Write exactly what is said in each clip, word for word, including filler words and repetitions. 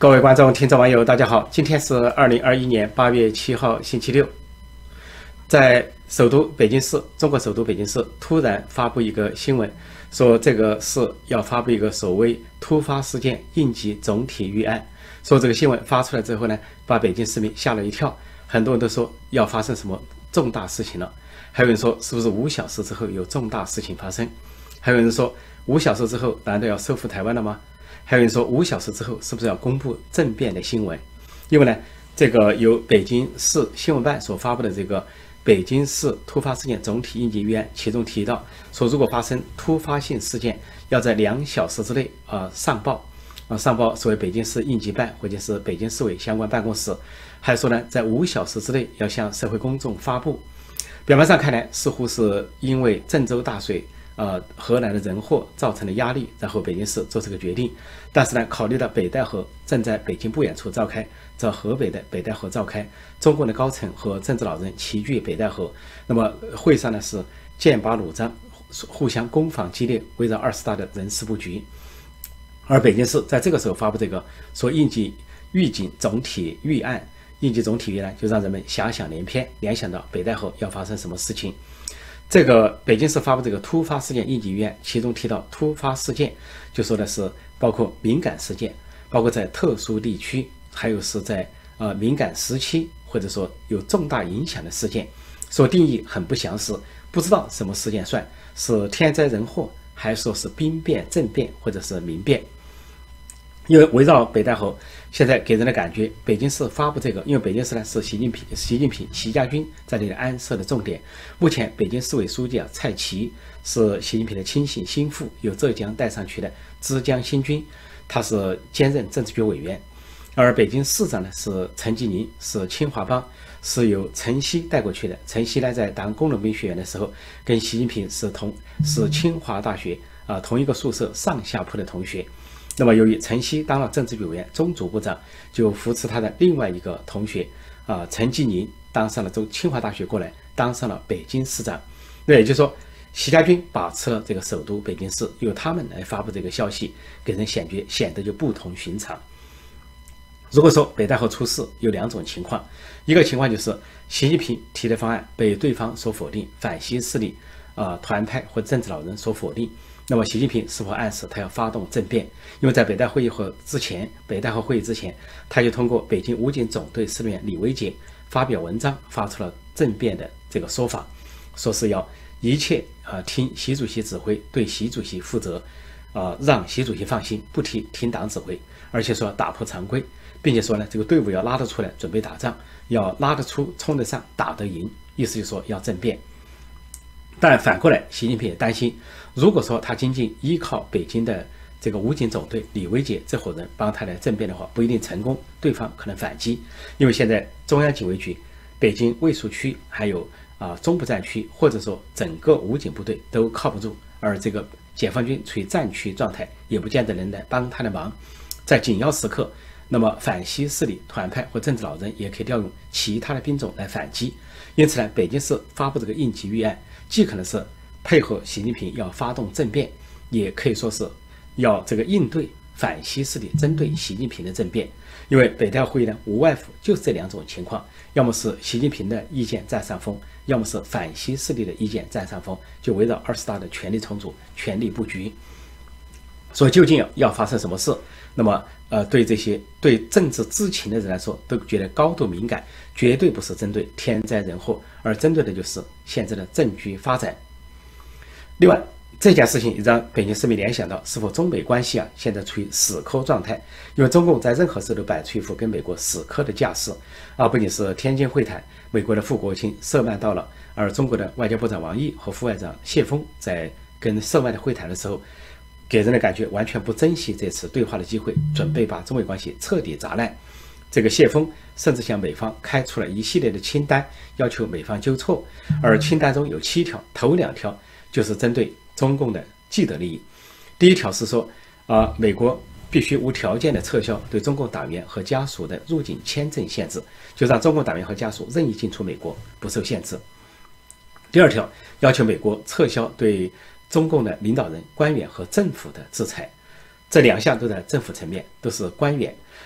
各位观众、听众、网友，大家好！今天是二零二一年八月七号，星期六。在首都北京市，中国首都北京市突然发布一个新闻，说这个市要发布一个所谓突发事件应急总体预案。说这个新闻发出来之后呢，把北京市民吓了一跳，很多人都说要发生什么重大事情了。还有人说是不是五小时之后有重大事情发生？还有人说五小时之后难道要收复台湾了吗？还有人说五小时之后是不是要公布政变的新闻？因为呢，这个由北京市新闻办所发布的这个北京市突发事件总体应急预案，其中提到说，如果发生突发性事件，要在两小时之内啊、呃、上报啊、呃、上报所谓北京市应急办或者是北京市委相关办公室，还说呢，在五小时之内要向社会公众发布。表面上看来，似乎是因为郑州大水。呃，河南的人祸造成的压力，然后北京市做这个决定。但是呢，考虑到北戴河正在北京不远处召开，在河北的北戴河召开，中共的高层和政治老人齐聚北戴河，那么会上呢是剑拔弩张，互相攻防激烈，围绕二十大的人事布局。而北京市在这个时候发布这个说应急预警总体预案，应急总体预案就让人们遐想连篇，联想到北戴河要发生什么事情。这个北京市发布这个突发事件应急预案，其中提到突发事件，就说的是包括敏感事件，包括在特殊地区，还有是在呃敏感时期，或者说有重大影响的事件，说定义很不详实，不知道什么事件算是天灾人祸，还说是兵变、政变或者是民变。因为围绕北戴河，现在给人的感觉，北京市发布这个，因为北京市呢是习近平、习近平、习家军在这里安设的重点。目前北京市委书记啊蔡奇是习近平的亲信心腹，由浙江带上去的枝江新军，他是兼任政治局委员。而北京市长呢是陈吉宁，是清华帮，是由陈希带过去的。陈希呢在当工农兵学员的时候，跟习近平是同是清华大学啊、呃、同一个宿舍上下铺的同学。那么，由于陈希当了政治局委员、中组部长，就扶持他的另外一个同学啊、呃、陈吉宁当上了中清华大学过来，当上了北京市长。那也就是说，习家军把持了这个首都北京市，由他们来发布这个消息，给人显觉显得就不同寻常。如果说北戴河出事，有两种情况，一个情况就是习近平提的方案被对方所否定，反西势力啊、呃、团派或政治老人所否定。那么习近平是否暗示他要发动政变？因为在北戴会议和之前，北戴河会议之前，他就通过北京武警总队司令员李维杰发表文章，发出了政变的这个说法，说是要一切啊、呃、听习主席指挥，对习主席负责，啊、呃、让习主席放心，不提听党指挥，而且说打破常规，并且说呢这个队伍要拉得出来准备打仗，要拉得出、冲得上、打得赢，意思就是说要政变。但反过来，习近平也担心，如果说他仅仅依靠北京的这个武警总队李维杰这伙人帮他来政变的话，不一定成功，对方可能反击。因为现在中央警卫局、北京卫戍区还有啊、呃、中部战区，或者说整个武警部队都靠不住，而这个解放军处于战区状态，也不见得能来帮他的忙。在紧要时刻，那么反西势力团派或政治老人也可以调用其他的兵种来反击。因此呢，北京市发布这个应急预案，既可能是配合习近平要发动政变，也可以说是要这个应对反西势力针对习近平的政变。因为北戴会议呢，无外乎就是这两种情况，要么是习近平的意见占上风，要么是反西势力的意见占上风，就围绕二十大的权力重组、权力布局。所以究竟要发生什么事，那么呃，对这些对政治知情的人来说，都觉得高度敏感，绝对不是针对天灾人祸，而针对的就是现在的政局发展。另外，这件事情也让北京市民联想到，是否中美关系啊现在处于死磕状态？因为中共在任何时候都摆出一副跟美国死磕的架势啊，不仅是天津会谈，美国的副国务卿舍曼到了，而中国的外交部长王毅和副外长谢峰在跟舍曼的会谈的时候，给人的感觉完全不珍惜这次对话的机会，准备把中美关系彻底砸烂。这个谢峰甚至向美方开出了一系列的清单，要求美方纠错，而清单中有七条，头两条就是针对中共的既得利益。第一条是说，啊、呃，美国必须无条件的撤销对中共党员和家属的入境签证限制，就让中共党员和家属任意进出美国，不受限制。第二条，要求美国撤销对中共的领导人、官员和政府的制裁。这两项都在政府层面，都是官员。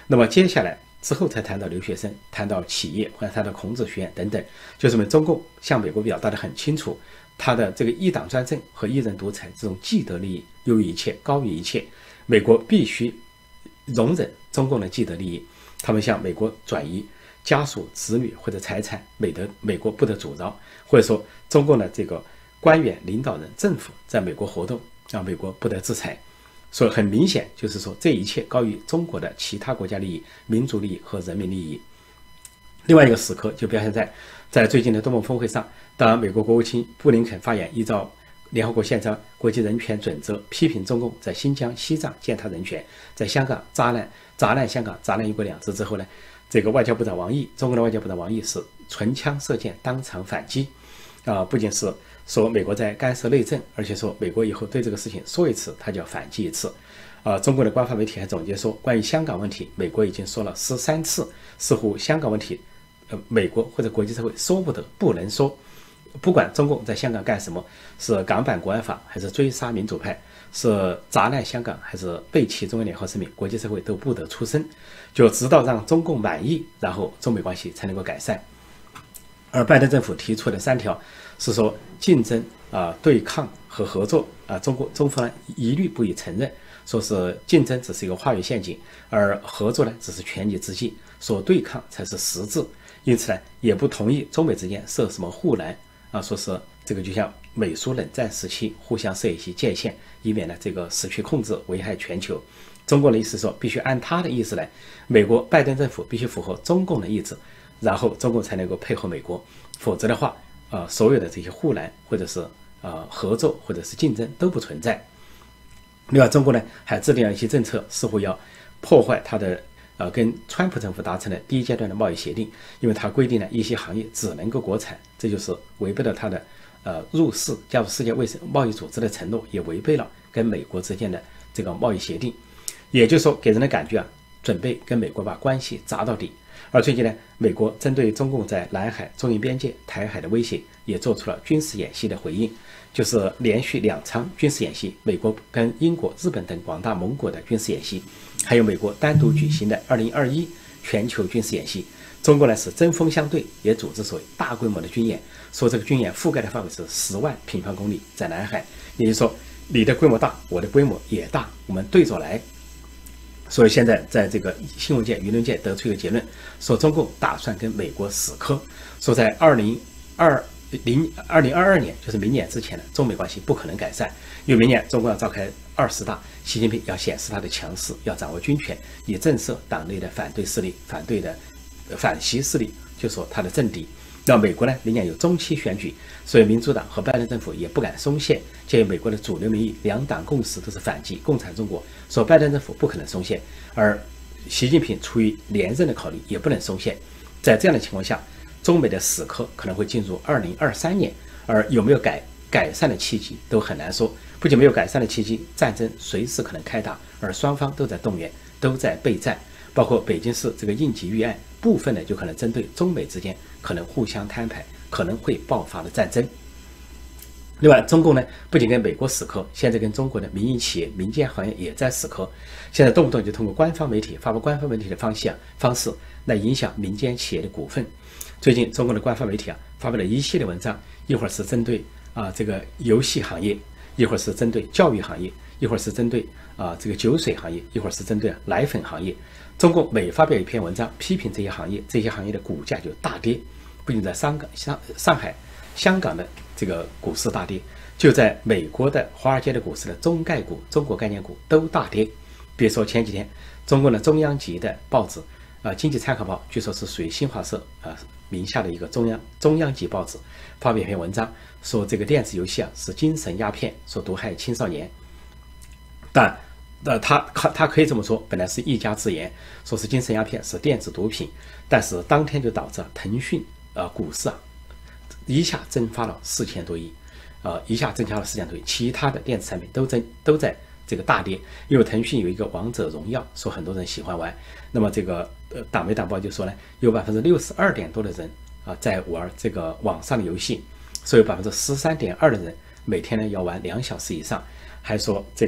那么接下来之后才谈到留学生，谈到企业或者谈到孔子学院等等，就说明中共向美国表达得很清楚，他的这个一党专政和一人独裁这种既得利益优于一切，高于一切，美国必须容忍中共的既得利益，他们向美国转移家属、子女或者财产，美德美国不得阻挠，或者说中共的这个官员、领导人、政府在美国活动，让美国不得制裁。所以很明显就是说，这一切高于中国的其他国家利益、民族利益和人民利益。另外一个时刻就表现在在最近的东盟峰会上，当美国国务卿布林肯发言，依照联合国宪章、国际人权准则，批评中共在新疆、西藏践踏人权，在香港砸烂砸烂香港、砸烂一国两制之后呢，这个外交部长王毅，中国的外交部长王毅是唇枪舌剑，当场反击，啊、呃，不仅是说美国在干涉内政，而且说美国以后对这个事情说一次，他就要反击一次。啊、呃，中国的官方媒体还总结说，关于香港问题，美国已经说了十三次，似乎香港问题，呃，美国或者国际社会说不得，不能说。不管中共在香港干什么，是港版国安法，还是追杀民主派，是砸烂香港，还是背弃中英联合声明，国际社会都不得出声，就直到让中共满意，然后中美关系才能够改善。而拜登政府提出的三条是说竞争啊、呃、对抗和合作啊、呃，中国中方呢一律不予承认，说是竞争只是一个化学陷阱，而合作呢只是权宜之计，说对抗才是实质，因此呢也不同意中美之间设什么护栏啊，说是这个就像美苏冷战时期互相设一些界限，以免呢这个失去控制，危害全球。中国的意思说必须按他的意思来，美国拜登政府必须符合中共的意志，然后中共才能够配合美国，否则的话，呃，所有的这些护栏或者是呃合作或者是竞争都不存在。另外，中国呢还制定了一些政策，似乎要破坏它的呃跟川普政府达成的第一阶段的贸易协定，因为它规定了一些行业只能够国产，这就是违背了它的呃入世加入世界卫生贸易组织的承诺，也违背了跟美国之间的这个贸易协定。也就是说，给人的感觉啊，准备跟美国把关系砸到底。而最近呢，美国针对中共在南海、中印边界、台海的威胁，也做出了军事演习的回应，就是连续两场军事演习，美国跟英国、日本等广大盟国的军事演习，还有美国单独举行的二零二一全球军事演习。中国呢是针锋相对，也组织所谓大规模的军演，说这个军演覆盖的范围是十万平方公里，在南海，也就是说你的规模大，我的规模也大，我们对着来。所以现在在这个新闻界、舆论界得出一个结论，说中共打算跟美国死磕，说在二零二零二零二二年，就是明年之前呢，中美关系不可能改善，因为明年中国要召开二十大，习近平要显示他的强势，要掌握军权，以震慑党内的反对势力、反对的反习势力，就说他的政敌。那美国呢，明年有中期选举，所以民主党和拜登政府也不敢松懈。鉴于美国的主流民意，两党共识都是反击共产中国，说拜登政府不可能松懈，而习近平出于连任的考虑，也不能松懈。在这样的情况下，中美的死磕可能会进入二零二三年，而有没有改改善的契机都很难说。不仅没有改善的契机，战争随时可能开打，而双方都在动员，都在备战。包括北京市这个应急预案，部分呢就可能针对中美之间可能互相摊牌，可能会爆发的战争。另外，中共呢不仅跟美国死磕，现在跟中国的民营企业、民间行业也在死磕。现在动不动就通过官方媒体发布官方媒体的方式啊方式来影响民间企业的股份。最近，中国的官方媒体啊发布了一系列文章，一会儿是针对啊这个游戏行业，一会儿是针对教育行业，一会儿是针对啊这个酒水行业，一会儿是针对奶粉行业。中共每发表一篇文章批评这些行业，这些行业的股价就大跌，不仅在香港、上上海、香港的这个股市大跌，就在美国的华尔街的股市的中概股、中国概念股都大跌。比如说前几天，中国的中央级的报纸啊，《经济参考报》据说是属于新华社啊名下的一个中央中央级报纸，发表一篇文章，说这个电子游戏啊是精神鸦片，说毒害青少年。但呃，他他可以这么说，本来是一家之言，说是精神鸦片，是电子毒品，但是当天就导致腾讯呃股市啊一下蒸发了四千多亿，呃一下增加了四千多亿，其他的电子产品都增都在这个大跌，因为腾讯有一个王者荣耀，说很多人喜欢玩，那么这个呃党媒党报就说呢，有百分之六十二点多的人啊、呃、在玩这个网上的游戏，所以有百分之十三点二的人每天呢要玩两小时以上，还说这个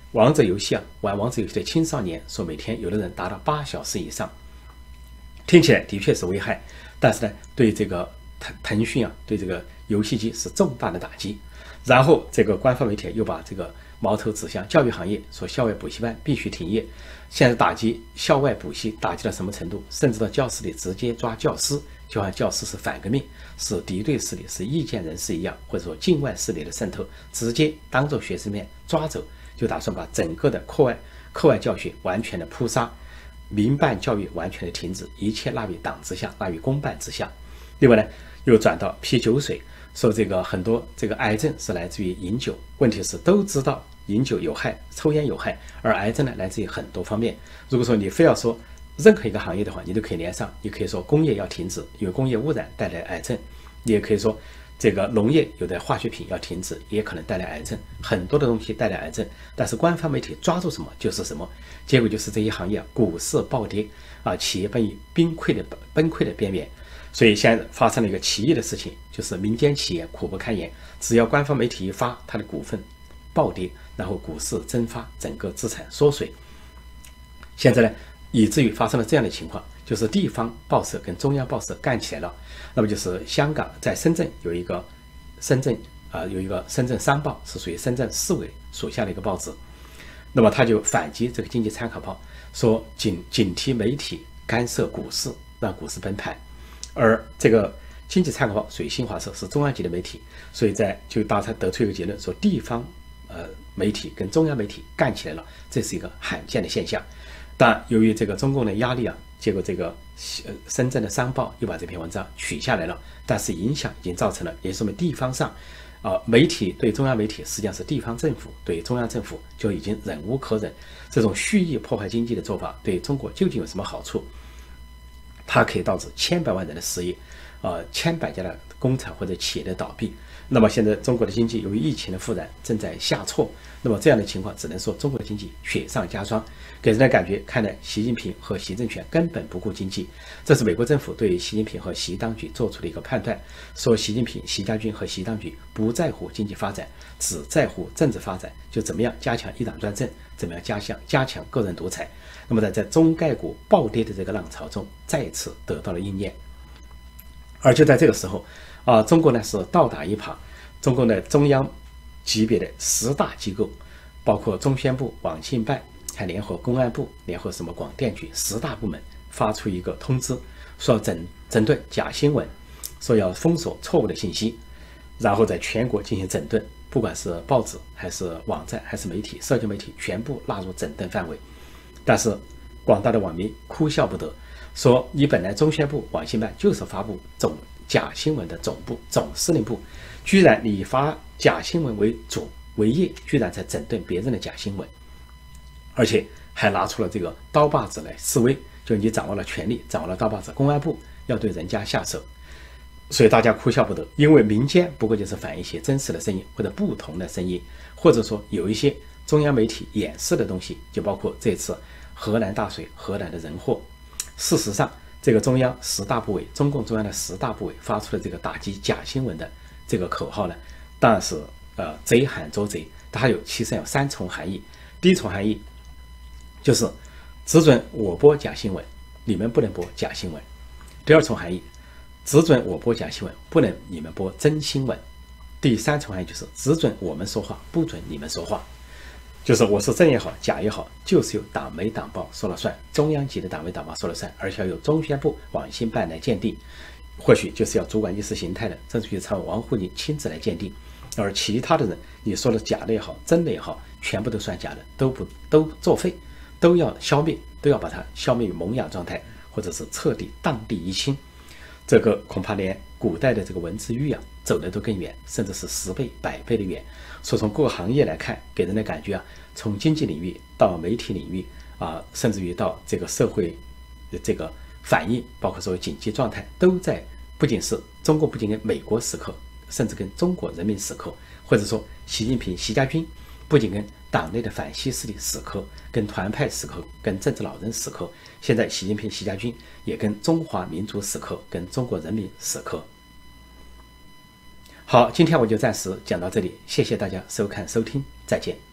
王者游戏啊，玩王者游戏的青少年说每天有的人达到八小时以上，听起来的确是危害，但是呢，对这个腾腾讯啊，对这个游戏机是重大的打击。然后这个官方媒体又把这个矛头指向教育行业，说校外补习班必须停业。现在打击校外补习打击到什么程度？甚至到教室里直接抓教师，就像教师是反革命、是敌对势力、是意见人士一样，或者说境外势力的渗透，直接当着学生面抓走，就打算把整个的课外课外教学完全的扑杀，民办教育完全的停止，一切纳于党之下，纳于公办之下。另外呢，又转到批酒水，说这个很多这个癌症是来自于饮酒，问题是都知道饮酒有害，抽烟有害，而癌症呢来自于很多方面。如果说你非要说任何一个行业的话，你都可以连上，你可以说工业要停止，因为工业污染带来癌症；你也可以说这个农业有的化学品要停止，也可能带来癌症，很多的东西带来癌症。但是官方媒体抓住什么就是什么，结果就是这些行业股市暴跌啊，企业奔于崩溃的崩溃的边缘。所以现在发生了一个奇异的事情，就是民间企业苦不堪言，只要官方媒体一发，它的股份暴跌，然后股市蒸发，整个资产缩水。现在呢，以至于发生了这样的情况，就是地方报社跟中央报社干起来了。那么就是香港在深圳有一个深圳啊、呃、有一个深圳商报，是属于深圳市委属下的一个报纸。那么他就反击这个经济参考报，说警警惕媒体干涉股市，让股市崩盘。而这个经济参考报属于新华社，是中央级的媒体，所以在就大家得出一个结论，说地方呃媒体跟中央媒体干起来了，这是一个罕见的现象。但由于这个中共的压力啊，结果这个呃深圳的商报又把这篇文章取下来了，但是影响已经造成了，也说明地方上啊、呃、媒体对中央媒体，实际上是地方政府对中央政府就已经忍无可忍。这种蓄意破坏经济的做法对中国究竟有什么好处？它可以导致千百万人的失业，呃，千百家的工厂或者企业的倒闭。那么现在中国的经济由于疫情的复燃正在下挫，那么这样的情况只能说中国的经济雪上加霜，给人的感觉看来习近平和习政权根本不顾经济。这是美国政府对习近平和习当局做出的一个判断，说习近平、习家军和习当局不在乎经济发展，只在乎政治发展，就怎么样加强一党专政，怎么样加强加强个人独裁。那么在在中概股暴跌的这个浪潮中，再次得到了应验。而就在这个时候啊，中国呢是倒打一耙，中共的中央级别的十大机构，包括中宣部、网信办，还联合公安部、联合什么广电局十大部门发出一个通知，说要整整顿假新闻，说要封锁错误的信息，然后在全国进行整顿，不管是报纸还是网站还是媒体、社交媒体，全部纳入整顿范围。但是广大的网民哭笑不得，说你本来中宣部、网信办就是发布总假新闻的总部、总司令部，居然你发假新闻为主为业，居然在整顿别人的假新闻，而且还拿出了这个刀把子来示威，就你掌握了权力，掌握了刀把子，公安部要对人家下手。所以大家哭笑不得，因为民间不过就是反映一些真实的声音或者不同的声音，或者说有一些中央媒体掩饰的东西，就包括这次河南大水，河南的人祸。事实上，这个中央十大部委，中共中央的十大部委发出的这个打击假新闻的这个口号呢，当然是呃贼喊捉贼，它有其实有三重含义。第一重含义就是只准我播假新闻，你们不能播假新闻；第二重含义，只准我播假新闻，不能你们播真新闻；第三重含义就是只准我们说话，不准你们说话。就是我是真也好，假也好，就是由党媒党报说了算，中央级的党媒党报说了算，而且要由中宣部、网信办来鉴定。或许就是要主管意识形态的政治局常委王沪宁亲自来鉴定，而其他的人你说的假的也好，真的也好，全部都算假的，都不都作废，都要消灭，都要把它消灭于萌芽状态，或者是彻底荡地一清。这个恐怕连古代的这个文字狱啊走得都更远，甚至是十倍百倍的远。所以从各个行业来看，给人的感觉啊，从经济领域到媒体领域啊，甚至于到这个社会的这个反应，包括所谓紧急状态，都在不仅是中国不仅跟美国死磕，甚至跟中国人民死磕，或者说习近平、习家军不仅跟党内的反西势力死磕，跟团派死磕，跟政治老人死磕，现在习近平、习家军也跟中华民族死磕，跟中国人民死磕。好，今天我就暂时讲到这里，谢谢大家收看收听，再见。